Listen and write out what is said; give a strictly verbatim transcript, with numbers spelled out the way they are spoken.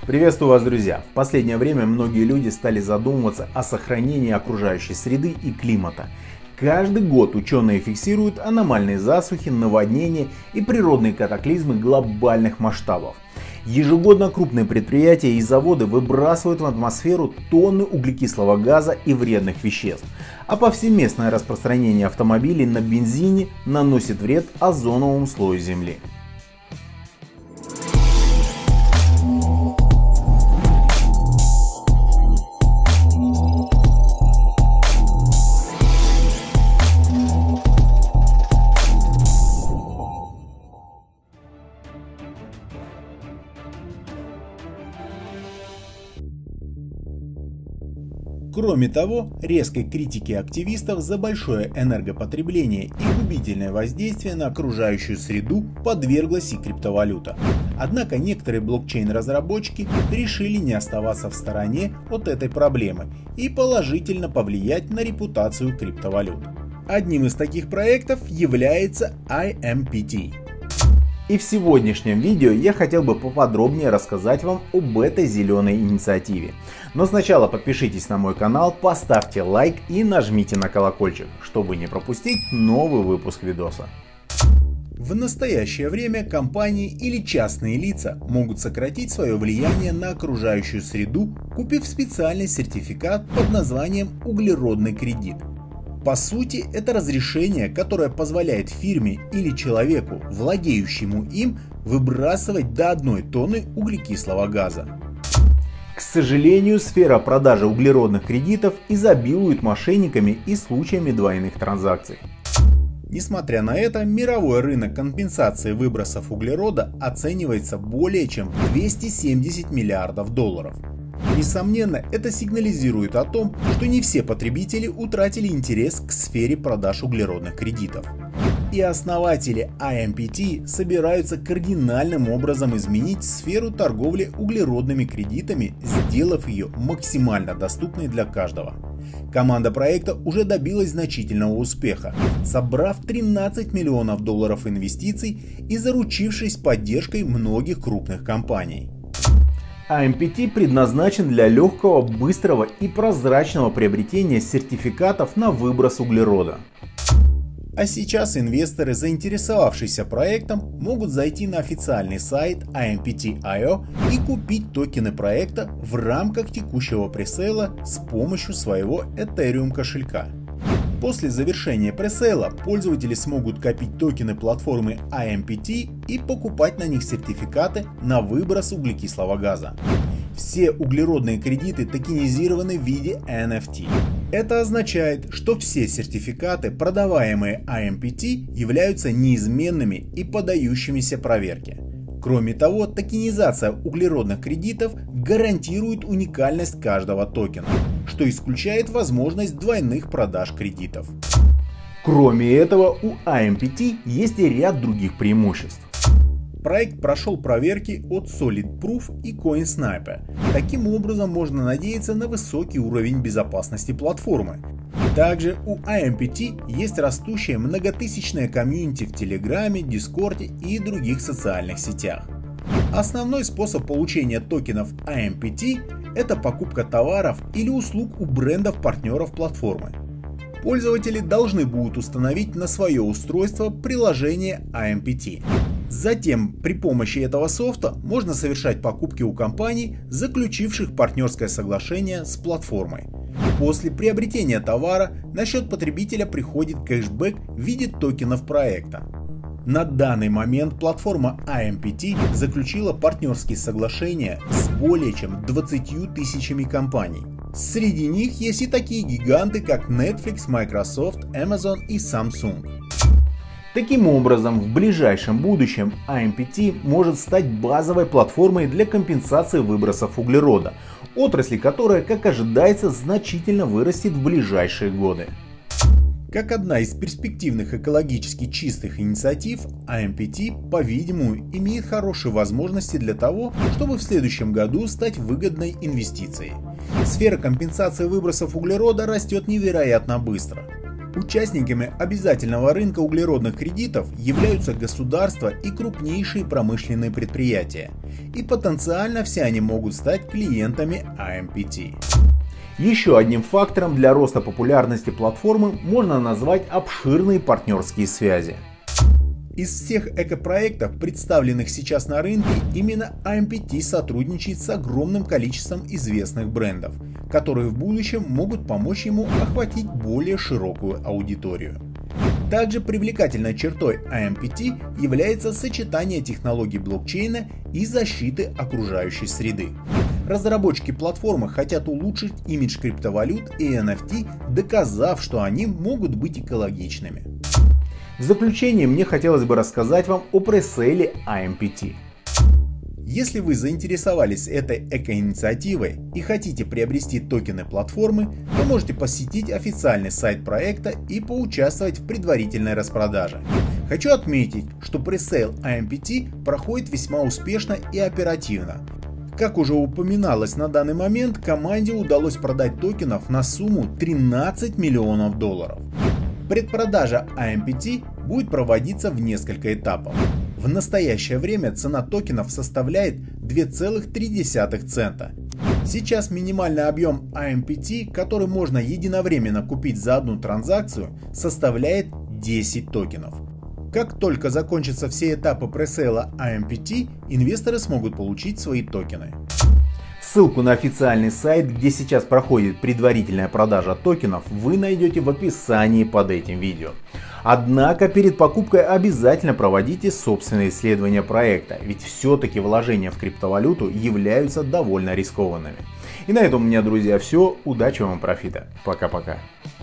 Приветствую вас, друзья! В последнее время многие люди стали задумываться о сохранении окружающей среды и климата. Каждый год ученые фиксируют аномальные засухи, наводнения и природные катаклизмы глобальных масштабов. Ежегодно крупные предприятия и заводы выбрасывают в атмосферу тонны углекислого газа и вредных веществ, а повсеместное распространение автомобилей на бензине наносит вред озоновому слою Земли. Кроме того, резкой критики активистов за большое энергопотребление и губительное воздействие на окружающую среду подверглась и криптовалюта. Однако некоторые блокчейн-разработчики решили не оставаться в стороне от этой проблемы и положительно повлиять на репутацию криптовалют. Одним из таких проектов является ай эм пи ти. И в сегодняшнем видео я хотел бы поподробнее рассказать вам об этой зеленой инициативе. Но сначала подпишитесь на мой канал, поставьте лайк и нажмите на колокольчик, чтобы не пропустить новый выпуск видоса. В настоящее время компании или частные лица могут сократить свое влияние на окружающую среду, купив специальный сертификат под названием углеродный кредит. По сути, это разрешение, которое позволяет фирме или человеку, владеющему им, выбрасывать до одной тонны углекислого газа. К сожалению, сфера продажи углеродных кредитов изобилует мошенниками и случаями двойных транзакций. Несмотря на это, мировой рынок компенсации выбросов углерода оценивается более чем в двести семьдесят миллиардов долларов. Несомненно, это сигнализирует о том, что не все потребители утратили интерес к сфере продаж углеродных кредитов. И основатели ай эм пи ти собираются кардинальным образом изменить сферу торговли углеродными кредитами, сделав ее максимально доступной для каждого. Команда проекта уже добилась значительного успеха, собрав тринадцать миллионов долларов инвестиций и заручившись поддержкой многих крупных компаний. ай эм пи ти предназначен для легкого, быстрого и прозрачного приобретения сертификатов на выброс углерода. А сейчас инвесторы, заинтересовавшиеся проектом, могут зайти на официальный сайт ай эм пи ти точка ай о и купить токены проекта в рамках текущего пресейла с помощью своего Ethereum кошелька. После завершения пресейла пользователи смогут копить токены платформы ай эм пи ти и покупать на них сертификаты на выброс углекислого газа. Все углеродные кредиты токенизированы в виде эн эф ти. Это означает, что все сертификаты, продаваемые ай эм пи ти, являются неизменными и поддающимися проверке. Кроме того, токенизация углеродных кредитов гарантирует уникальность каждого токена, что исключает возможность двойных продаж кредитов. Кроме этого, у ай эм пи ти есть и ряд других преимуществ. Проект прошел проверки от Solid Proof и CoinSniper. Таким образом, можно надеяться на высокий уровень безопасности платформы. Также у ай эм пи ти есть растущее многотысячное комьюнити в Телеграме, Дискорде и других социальных сетях. Основной способ получения токенов ай эм пи ти – это покупка товаров или услуг у брендов-партнеров платформы. Пользователи должны будут установить на свое устройство приложение ай эм пи ти. Затем при помощи этого софта можно совершать покупки у компаний, заключивших партнерское соглашение с платформой. После приобретения товара на счет потребителя приходит кэшбэк в виде токенов проекта. На данный момент платформа ай эм пи ти заключила партнерские соглашения с более чем двадцатью тысячами компаний. Среди них есть и такие гиганты, как Netflix, Microsoft, Amazon и Samsung. Таким образом, в ближайшем будущем ай эм пи ти может стать базовой платформой для компенсации выбросов углерода, отрасли которой, как ожидается, значительно вырастет в ближайшие годы. Как одна из перспективных экологически чистых инициатив, ай эм пи ти, по-видимому, имеет хорошие возможности для того, чтобы в следующем году стать выгодной инвестицией. Сфера компенсации выбросов углерода растет невероятно быстро. Участниками обязательного рынка углеродных кредитов являются государства и крупнейшие промышленные предприятия, и потенциально все они могут стать клиентами ай эм пи ти. Еще одним фактором для роста популярности платформы можно назвать обширные партнерские связи. Из всех экопроектов, представленных сейчас на рынке, именно ай эм пи ти сотрудничает с огромным количеством известных брендов, которые в будущем могут помочь ему охватить более широкую аудиторию. Также привлекательной чертой ай эм пи ти является сочетание технологий блокчейна и защиты окружающей среды. Разработчики платформы хотят улучшить имидж криптовалют и эн эф ти, доказав, что они могут быть экологичными. В заключение мне хотелось бы рассказать вам о пресейле ай эм пи ти. Если вы заинтересовались этой эко-инициативой и хотите приобрести токены платформы, то можете посетить официальный сайт проекта и поучаствовать в предварительной распродаже. Хочу отметить, что пресейл ай эм пи ти проходит весьма успешно и оперативно. Как уже упоминалось, на данный момент команде удалось продать токенов на сумму тринадцать миллионов долларов. Предпродажа ай эм пи ти будет проводиться в несколько этапов. В настоящее время цена токенов составляет две целых три десятых цента. Сейчас минимальный объем ай эм пи ти, который можно единовременно купить за одну транзакцию, составляет десять токенов. Как только закончатся все этапы пресейла ай эм пи ти, инвесторы смогут получить свои токены. Ссылку на официальный сайт, где сейчас проходит предварительная продажа токенов, вы найдете в описании под этим видео. Однако перед покупкой обязательно проводите собственные исследования проекта, ведь все-таки вложения в криптовалюту являются довольно рискованными. И на этом у меня, друзья, все. Удачи вам и профита. Пока-пока.